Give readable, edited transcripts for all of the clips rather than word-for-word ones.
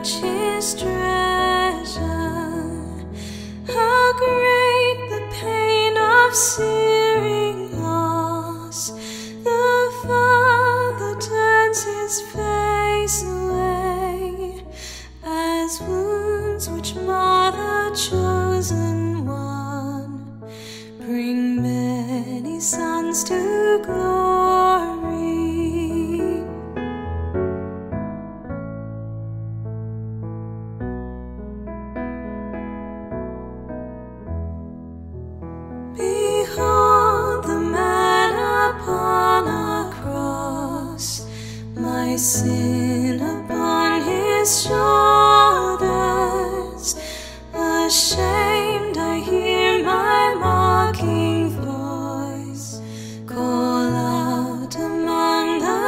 richest treasure. How great the pain of searing loss! The Father turns his face away, as wounds which mar the chosen one bring many sons to glory. Behold the man upon a cross, my sin upon his shoulders. Ashamed, I hear my mocking voice call out among the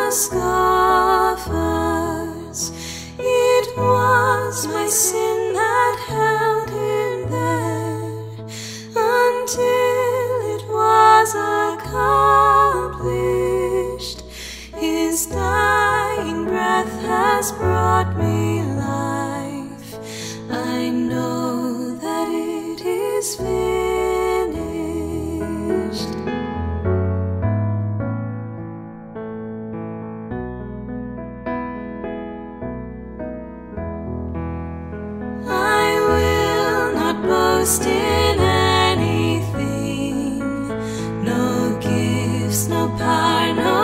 scoffers. It was my sin that held him there until it was accomplished. His dying breath has brought me life. I know that it is finished. I will not boast in anything, no gifts, no power, no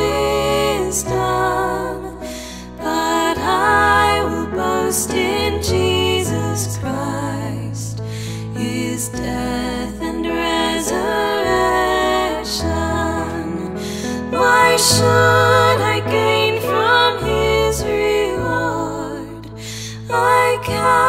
wisdom, but I will boast in Jesus Christ, his death and resurrection. Why should I gain from his reward? I